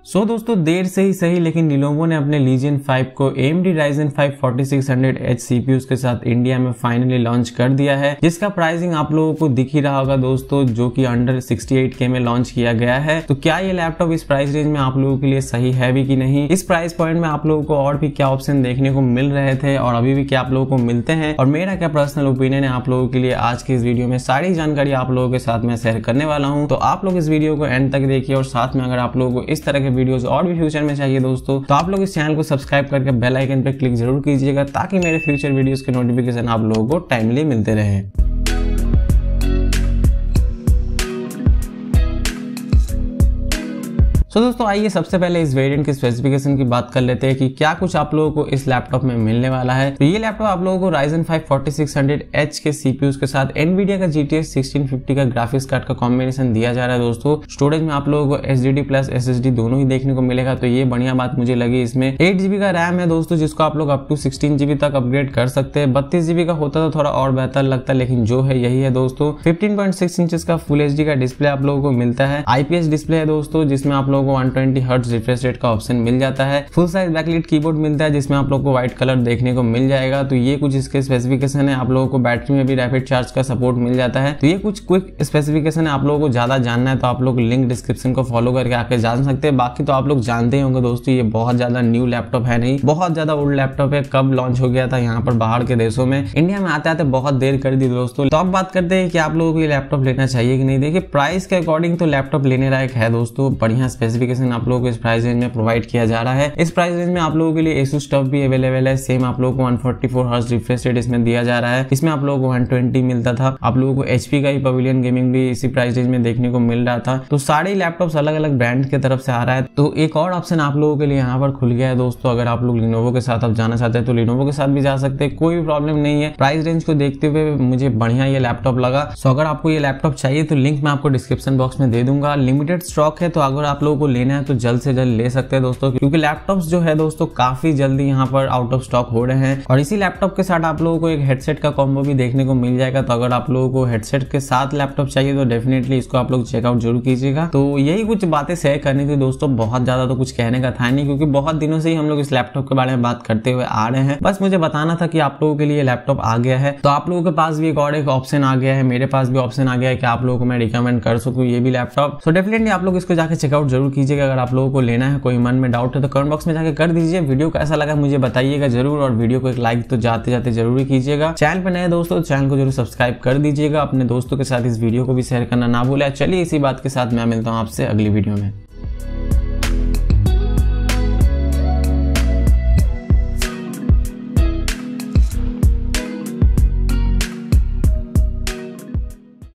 सो दोस्तों देर से ही सही लेकिन Lenovo ने अपने Legion 5 को AMD Ryzen 5 4600H CPUs के साथ इंडिया में फाइनली लॉन्च कर दिया है, जिसका प्राइसिंग आप लोगों को दिख ही रहा होगा दोस्तों, जो कि अंडर 68K में लॉन्च किया गया है। तो क्या ये लैपटॉप इस प्राइस रेंज में आप लोगों के लिए सही है भी कि नहीं, इस प्राइस पॉइंट में आप लोगों को और भी क्या ऑप्शन देखने को मिल रहे थे और अभी भी क्या आप लोगों को मिलते हैं और मेरा क्या पर्सनल ओपिनियन है आप लोगों के लिए, आज के इस वीडियो में सारी जानकारी आप लोगों के साथ मैं शेयर करने वाला हूँ। तो आप लोग इस वीडियो को एंड तक देखिए और साथ में अगर आप लोगों को इस तरह के वीडियोस और भी फ्यूचर में चाहिए दोस्तों, तो आप लोग इस चैनल को सब्सक्राइब करके बेल आइकन पर क्लिक जरूर कीजिएगा ताकि मेरे फ्यूचर वीडियोस के नोटिफिकेशन आप लोगों को टाइमली मिलते रहे। तो दोस्तों आइए सबसे पहले इस वेरिएंट की स्पेसिफिकेशन की बात कर लेते हैं कि क्या कुछ आप लोगों को इस लैपटॉप में मिलने वाला है। तो ये लैपटॉप आप लोगों को Ryzen 5 4600H के CPUs के साथ Nvidia का GTX 1650 का ग्राफिक्स कार्ड का कॉम्बिनेशन दिया जा रहा है दोस्तों। स्टोरेज में आप लोगों को HDD प्लस SSD दोनों ही देखने को मिलेगा, तो ये बढ़िया बात मुझे लगी। इसमें 8GB का रैम है दोस्तों, जिसको आप लोग अप टू 16GB तक अपग्रेड कर सकते हैं। 32GB का होता तो थोड़ा और बेहतर लगता, लेकिन जो है यही है दोस्तों। 15.6 इंचेस का फुल HD का डिस्प्ले आप लोगों को मिलता है। IPS डिस्प्ले है दोस्तों, जिसमें आप लोगों को 120 हर्ट्ज रिफ्रेश रेट का ऑप्शन मिल जाता है। फुल साइज बैकलाइट कीबोर्ड मिलता है, जिसमें आप लोग को व्हाइट कलर देखने को मिल जाएगा। तो ये कुछ इसके स्पेसिफिकेशन है। आप लोगों को बैटरी में भी रैपिड चार्ज का सपोर्ट मिल जाता है। तो ये कुछ क्विक स्पेसिफिकेशन है। आप लोगों को ज्यादा जानना है तो आप लोग लिंक डिस्क्रिप्शन को फॉलो करके आके जान सकते हैं। बाकी तो आप लोग जानते ही होंगे दोस्तों, ये बहुत ज्यादा न्यू लैपटॉप है नहीं, बहुत ज्यादा ओल्ड लैपटॉप है। कब लॉन्च हो गया था यहाँ पर बाहर के देशों में, इंडिया में आते आते बहुत देर कर दी दोस्तों। तो अब बात करते हैं कि आप लोगों को ये लैपटॉप लेना चाहिए कि नहीं। देखिए प्राइस के अकॉर्डिंग तो लैपटॉप लेने लायक है दोस्तों। बढ़िया स्पेसिफिकेशन आप लोगों को इस प्राइस रेंज में प्रोवाइड किया जा रहा है। इस प्राइस रेंज में आप लोगों के लिए Asus TUF भी अवेलेबल है। सेम आप लोगों को 144 हर्ट्ज रिफ्रेश रेट इसमें दिया जा रहा है। इसमें आप लोगों को 120 मिलता था। आप लोगों को HP का ही पवेलियन गेमिंग भी इसी प्राइस रेंज में देखने को मिल रहा था। तो सारे लैपटॉप्स अलग अलग ब्रांड की तरफ से आ रहा है। तो एक और ऑप्शन आप लोगों के लिए यहाँ पर खुल गया है दोस्तों। अगर आप लोग Lenovo के साथ अब जाना चाहते हैं तो Lenovo के साथ भी जा सकते हैं, कोई भी प्रॉब्लम नहीं है। प्राइस रेंज को देखते हुए मुझे बढ़िया ये लैपटॉप लगा। सो अगर आपको ये लैपटॉप चाहिए तो लिंक मैं आपको डिस्क्रिप्शन बॉक्स में दे दूंगा। लिमिटेड स्टॉक है, तो अगर आप लोगों को लेना है तो जल्द से जल्द ले सकते हैं दोस्तों, क्योंकि लैपटॉप्स जो है दोस्तों काफी जल्दी यहाँ पर आउट ऑफ स्टॉक हो रहे हैं। और इसी लैपटॉप के साथ आप लोगों को एक हेडसेट का कॉम्बो भी देखने को मिल जाएगा। तो अगर आप लोगों को हेडसेट के साथ लैपटॉप चाहिए तो डेफिनेटली इसको आप लोग चेकआउट जरूर कीजिएगा। तो यही कुछ बातें शेयर करनी थी दोस्तों, बहुत ज्यादा तो कुछ कहने का था नहीं, क्योंकि बहुत दिनों से ही हम लोग इस लैपटॉप के बारे में बात करते हुए आ रहे हैं। बस मुझे बताना था कि आप लोगों के लिए लैपटॉप आ गया है, तो आप लोगों के पास भी एक और एक ऑप्शन आ गया है, मेरे पास भी ऑप्शन आ गया है कि आप लोगों को मैं रिकमेंड कर सकूं ये भी लैपटॉप। तो डेफिनेटली आप लोग इसको जाकर चेकआउट जरूर कीजिएगा। अगर आप लोगों को लेना है, कोई मन में डाउट है तो कमेंट बॉक्स में जाकर कर दीजिए। वीडियो कैसा लगा मुझे बताइएगा जरूर, और वीडियो को एक लाइक तो जाते जाते जरूर कीजिएगा। चैनल पे नए दोस्तों चैनल को जरूर सब्सक्राइब कर दीजिएगा। अपने दोस्तों के साथ इस वीडियो को भी शेयर करना ना भूलें। चलिए इसी बात के साथ मैं मिलता हूँ आपसे अगली वीडियो में।